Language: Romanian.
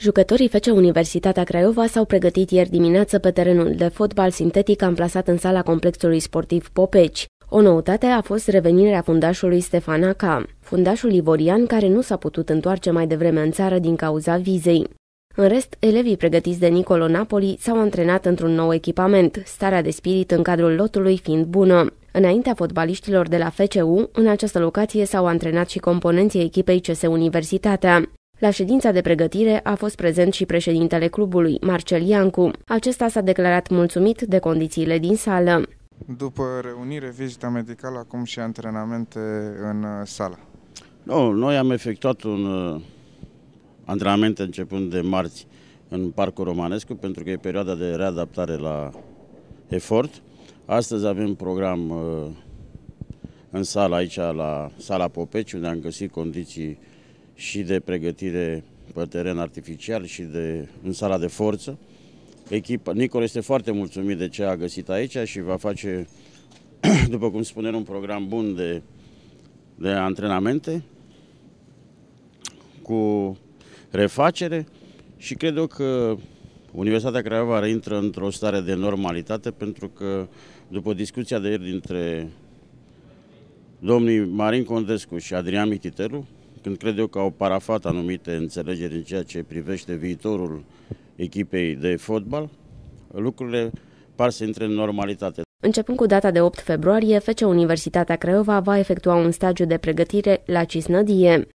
Jucătorii FC Universitatea Craiova s-au pregătit ieri dimineață pe terenul de fotbal sintetic amplasat în sala complexului sportiv Popeci. O noutate a fost revenirea fundașului Stefan Aca, fundașul ivorian care nu s-a putut întoarce mai devreme în țară din cauza vizei. În rest, elevii pregătiți de Nicolo Napoli s-au antrenat într-un nou echipament, starea de spirit în cadrul lotului fiind bună. Înaintea fotbaliștilor de la FCU, în această locație s-au antrenat și componenții echipei CS Universitatea. La ședința de pregătire a fost prezent și președintele clubului, Marcel Iancu. Acesta s-a declarat mulțumit de condițiile din sală. După reunire, vizita medicală, acum și antrenamente în sală. Noi am efectuat un antrenament începând de marți în Parcul Romanescu, pentru că e perioada de readaptare la efort. Astăzi avem program în sală, aici la sala Popeci, unde am găsit condiții și de pregătire pe teren artificial și în sala de forță. Nicol este foarte mulțumit de ce a găsit aici și va face, după cum spunem, un program bun de antrenamente cu refacere și cred eu că Universitatea Craiova reintră într-o stare de normalitate, pentru că după discuția de ieri dintre domnii Marin Condescu și Adrian Mititelu, când cred eu că au parafat anumite înțelegeri în ceea ce privește viitorul echipei de fotbal, lucrurile par să intre în normalitate. Începând cu data de 8 februarie, FC Universitatea Craiova va efectua un stagiu de pregătire la Cisnădie.